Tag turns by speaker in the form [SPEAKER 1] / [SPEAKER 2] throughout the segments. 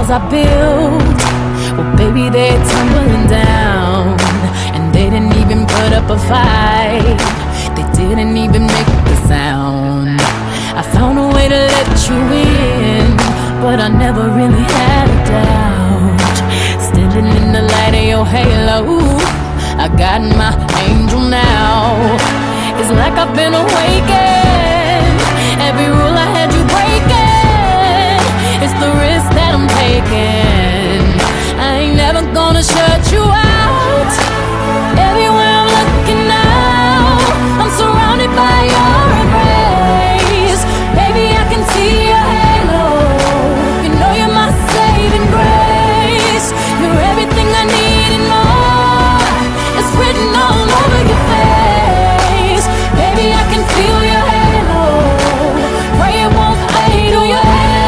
[SPEAKER 1] walls I built, well baby they're tumbling down. And they didn't even put up a fight, they didn't even make a sound. I found a way to let you in, but I never really had a doubt. Standing in the light of your halo, I got my angel now. It's like I've been awakened, every rule I had you breaking. It's the risk that I'm taking, I ain't never gonna shut you out. Everywhere I'm looking now, I'm surrounded by your embrace. Baby, I can see your halo, you know you're my saving grace. You're everything I need and more, it's written all over your face. Baby, I can feel your halo, pray it won't fade away.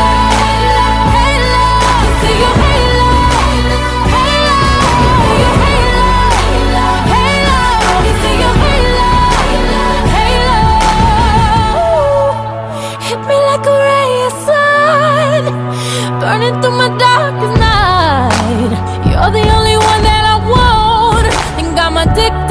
[SPEAKER 1] Burning through my darkest night, you're the only one that I want. Think I'm addicted